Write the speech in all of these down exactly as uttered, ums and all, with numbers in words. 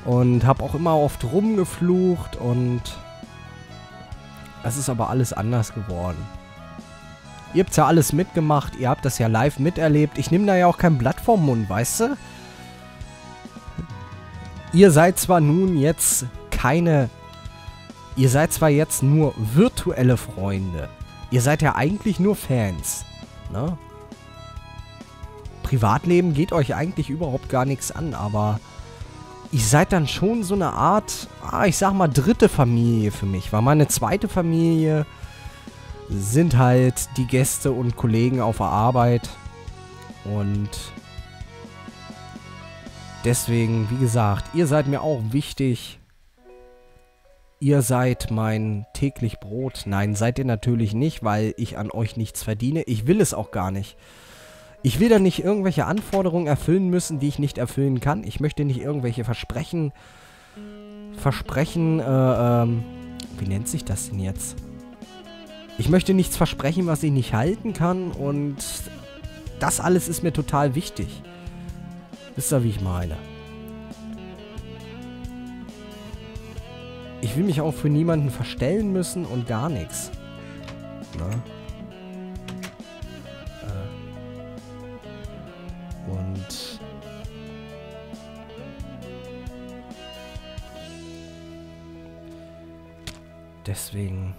Und habe auch immer oft rumgeflucht und es ist aber alles anders geworden. Ihr habt ja alles mitgemacht, ihr habt das ja live miterlebt. Ich nehme da ja auch kein Blatt vom Mund, weißt du? Ihr seid zwar nun jetzt keine... Ihr seid zwar jetzt nur virtuelle Freunde. Ihr seid ja eigentlich nur Fans. Ne? Privatleben geht euch eigentlich überhaupt gar nichts an, aber... Ihr seid dann schon so eine Art, ah, ich sag mal, dritte Familie für mich. Weil meine zweite Familie sind halt die Gäste und Kollegen auf der Arbeit. Und deswegen, wie gesagt, ihr seid mir auch wichtig. Ihr seid mein täglich Brot. Nein, seid ihr natürlich nicht, weil ich an euch nichts verdiene. Ich will es auch gar nicht. Ich will da nicht irgendwelche Anforderungen erfüllen müssen, die ich nicht erfüllen kann. Ich möchte nicht irgendwelche Versprechen, Versprechen, äh, ähm, wie nennt sich das denn jetzt? Ich möchte nichts versprechen, was ich nicht halten kann und das alles ist mir total wichtig. Wisst ihr, wie ich meine? Ich will mich auch für niemanden verstellen müssen und gar nichts. Ne? Und deswegen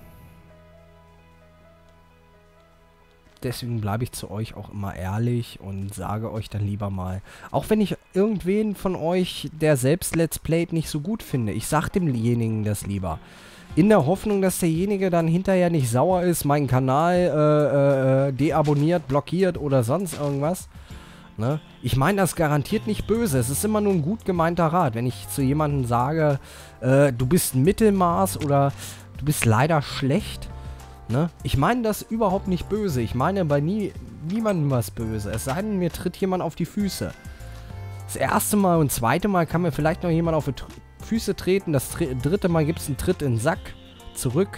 deswegen bleibe ich zu euch auch immer ehrlich und sage euch dann lieber mal, auch wenn ich irgendwen von euch, der selbst Let's Playt, nicht so gut finde, ich sag demjenigen das lieber. In der Hoffnung, dass derjenige dann hinterher nicht sauer ist, meinen Kanal äh, äh, deabonniert, blockiert oder sonst irgendwas. Ne? Ich meine das garantiert nicht böse. Es ist immer nur ein gut gemeinter Rat. Wenn ich zu jemandem sage, äh, du bist ein Mittelmaß oder du bist leider schlecht. Ne? Ich meine das überhaupt nicht böse. Ich meine bei nie, niemandem was böse. Es sei denn, mir tritt jemand auf die Füße. Das erste Mal und zweite Mal kann mir vielleicht noch jemand auf die Füße treten. Das dritte Mal gibt es einen Tritt in den Sack. Zurück.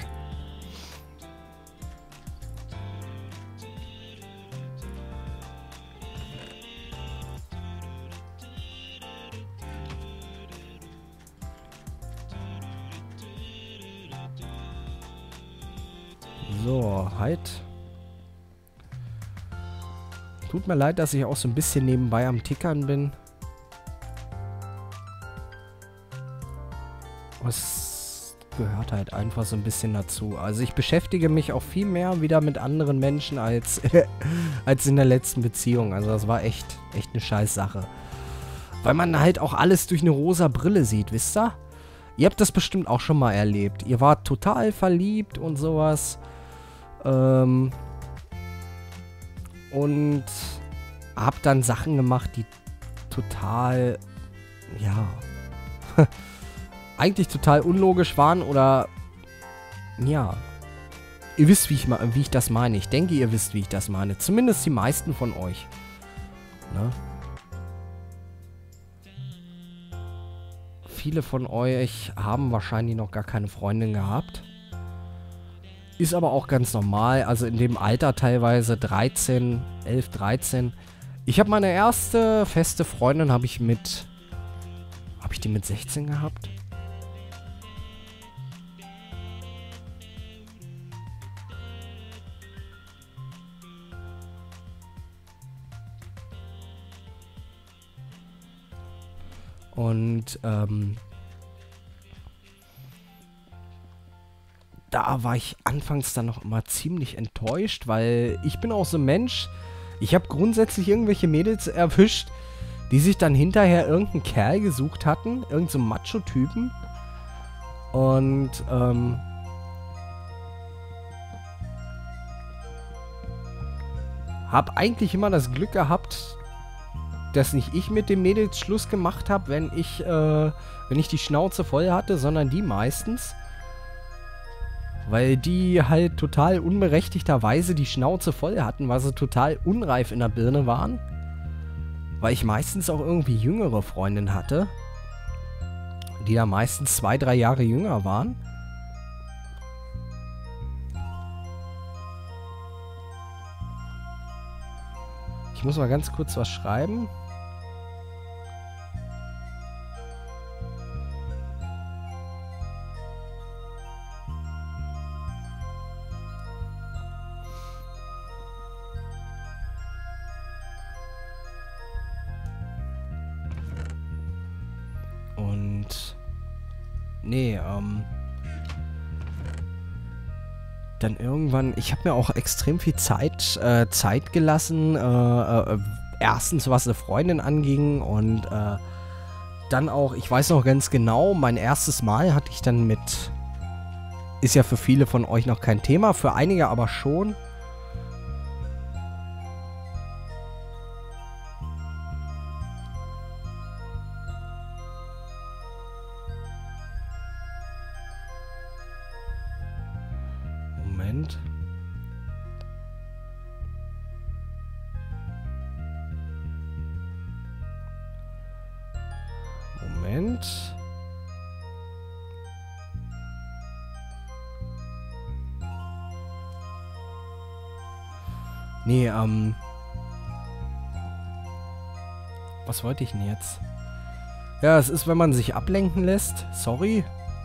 So, halt. Tut mir leid, dass ich auch so ein bisschen nebenbei am Tickern bin. Es gehört halt einfach so ein bisschen dazu. Also ich beschäftige mich auch viel mehr wieder mit anderen Menschen als, als in der letzten Beziehung. Also das war echt, echt eine scheiß Sache. Weil man halt auch alles durch eine rosa Brille sieht, wisst ihr? Ihr habt das bestimmt auch schon mal erlebt. Ihr wart total verliebt und sowas. Ähm, und hab dann Sachen gemacht, die total, ja, eigentlich total unlogisch waren oder, ja, ihr wisst, wie ich, wie ich das meine. Ich denke, ihr wisst, wie ich das meine. Zumindest die meisten von euch. Ne? Viele von euch haben wahrscheinlich noch gar keine Freundin gehabt. Ist aber auch ganz normal, also in dem Alter teilweise dreizehn, elf, dreizehn. Ich habe meine erste feste Freundin, habe ich mit, habe ich die mit sechzehn gehabt? Und, ähm, da war ich anfangs dann noch immer ziemlich enttäuscht, weil ich bin auch so ein Mensch, ich habe grundsätzlich irgendwelche Mädels erwischt, die sich dann hinterher irgendeinen Kerl gesucht hatten, irgendeinen so Macho-Typen. Und, ähm, hab eigentlich immer das Glück gehabt, dass nicht ich mit den Mädels Schluss gemacht habe, wenn ich, äh, wenn ich die Schnauze voll hatte, sondern die meistens. Weil die halt total unberechtigterweise die Schnauze voll hatten, weil sie total unreif in der Birne waren. Weil ich meistens auch irgendwie jüngere Freundinnen hatte. Die ja meistens zwei, drei Jahre jünger waren. Ich muss mal ganz kurz was schreiben. Nee, ähm... Dann irgendwann... Ich habe mir auch extrem viel Zeit, äh, Zeit gelassen. Äh, äh, erstens, was eine Freundin anging und, äh... Dann auch, ich weiß noch ganz genau, mein erstes Mal hatte ich dann mit... Ist ja für viele von euch noch kein Thema, für einige aber schon. Moment. Moment. Nee, ähm... Was wollte ich denn jetzt? Ja, es ist, wenn man sich ablenken lässt. Sorry.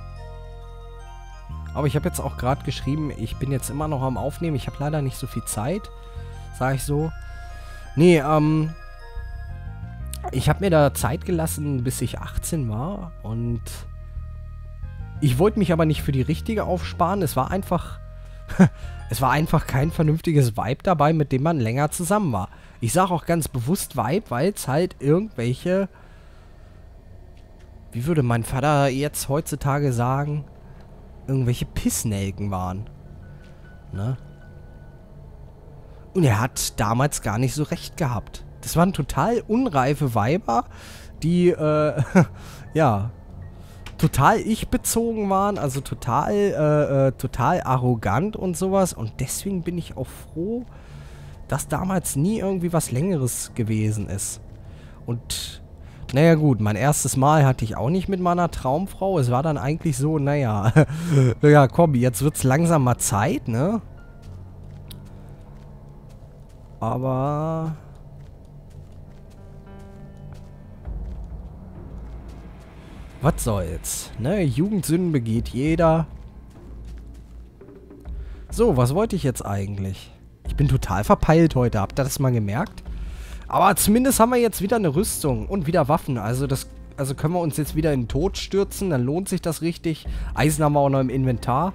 Aber ich habe jetzt auch gerade geschrieben, ich bin jetzt immer noch am Aufnehmen. Ich habe leider nicht so viel Zeit. Sag ich so. Nee, ähm... Ich habe mir da Zeit gelassen, bis ich achtzehn war. Und... Ich wollte mich aber nicht für die richtige aufsparen. Es war einfach... Es war einfach kein vernünftiges Vibe dabei, mit dem man länger zusammen war. Ich sage auch ganz bewusst Vibe, weil es halt irgendwelche... Wie würde mein Vater jetzt heutzutage sagen? Irgendwelche Pissnelken waren. Ne? Und er hat damals gar nicht so recht gehabt. Das waren total unreife Weiber, die, äh, ja... total ich-bezogen waren, also total, äh, äh, total arrogant und sowas. Und deswegen bin ich auch froh, dass damals nie irgendwie was Längeres gewesen ist. Und, naja gut, mein erstes Mal hatte ich auch nicht mit meiner Traumfrau. Es war dann eigentlich so, naja, ja komm, jetzt wird's langsam mal Zeit, ne? Aber... Was soll's, ne? Jugendsünden begeht jeder. So, was wollte ich jetzt eigentlich? Ich bin total verpeilt heute, habt ihr das mal gemerkt? Aber zumindest haben wir jetzt wieder eine Rüstung und wieder Waffen. Also das, also können wir uns jetzt wieder in den Tod stürzen, dann lohnt sich das richtig. Eisen haben wir auch noch im Inventar.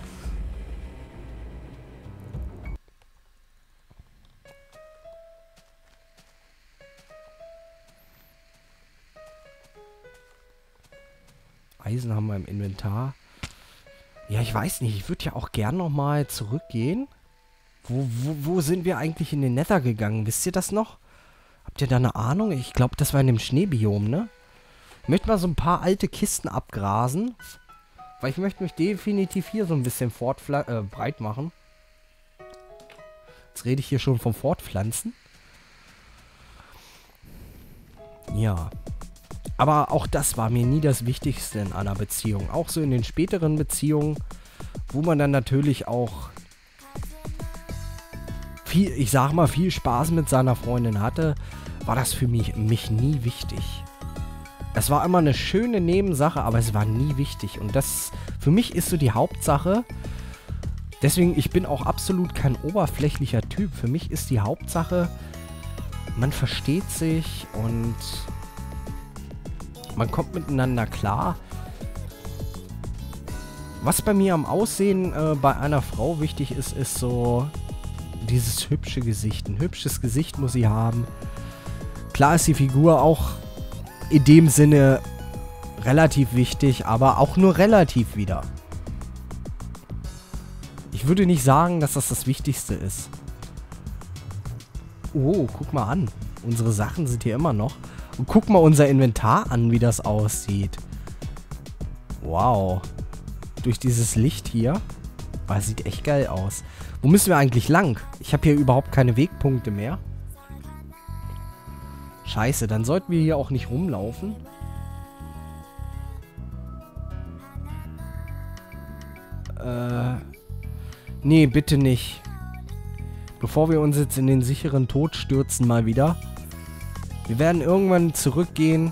Eisen haben wir im Inventar. Ja, ich weiß nicht. Ich würde ja auch gern nochmal zurückgehen. Wo, wo, wo sind wir eigentlich in den Nether gegangen? Wisst ihr das noch? Habt ihr da eine Ahnung? Ich glaube, das war in dem Schneebiom, ne? Ich möchte mal so ein paar alte Kisten abgrasen. Weil ich möchte mich definitiv hier so ein bisschen fortpfla- äh, breit machen. Jetzt rede ich hier schon vom Fortpflanzen. Ja. Aber auch das war mir nie das Wichtigste in einer Beziehung. Auch so in den späteren Beziehungen, wo man dann natürlich auch viel, ich sag mal, viel Spaß mit seiner Freundin hatte, war das für mich, mich nie wichtig. Es war immer eine schöne Nebensache, aber es war nie wichtig. Und das, für mich ist so die Hauptsache, deswegen, ich bin auch absolut kein oberflächlicher Typ. Für mich ist die Hauptsache, man versteht sich und... Man kommt miteinander klar. Was bei mir am Aussehen äh, bei einer Frau wichtig ist, ist so dieses hübsche Gesicht. Ein hübsches Gesicht muss sie haben. Klar ist die Figur auch in dem Sinne relativ wichtig, aber auch nur relativ wieder. Ich würde nicht sagen, dass das das Wichtigste ist. Oh, guck mal an. Unsere Sachen sind hier immer noch. Und guck mal unser Inventar an, wie das aussieht. Wow. Durch dieses Licht hier. Oh, sieht echt geil aus. Wo müssen wir eigentlich lang? Ich habe hier überhaupt keine Wegpunkte mehr. Scheiße, dann sollten wir hier auch nicht rumlaufen. Äh. Nee, bitte nicht. Bevor wir uns jetzt in den sicheren Tod stürzen mal wieder. Wir werden irgendwann zurückgehen.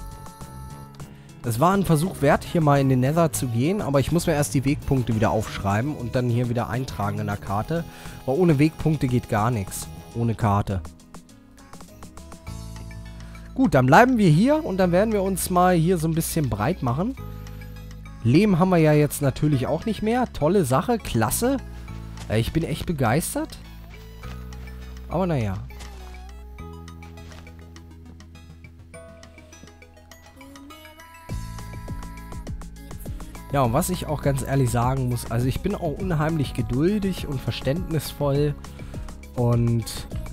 Es war ein Versuch wert, hier mal in den Nether zu gehen, aber ich muss mir erst die Wegpunkte wieder aufschreiben und dann hier wieder eintragen in der Karte. Weil ohne Wegpunkte geht gar nichts. Ohne Karte. Gut, dann bleiben wir hier und dann werden wir uns mal hier so ein bisschen breit machen. Lehm haben wir ja jetzt natürlich auch nicht mehr. Tolle Sache, klasse. Äh, ich bin echt begeistert. Aber naja. Ja, und was ich auch ganz ehrlich sagen muss, also ich bin auch unheimlich geduldig und verständnisvoll und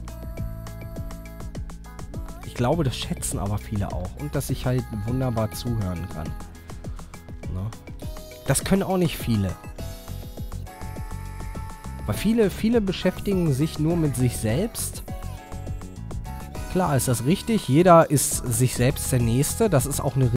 ich glaube, das schätzen aber viele auch und dass ich halt wunderbar zuhören kann. Ne? Das können auch nicht viele. Weil viele, viele beschäftigen sich nur mit sich selbst. Klar ist das richtig, jeder ist sich selbst der Nächste, das ist auch eine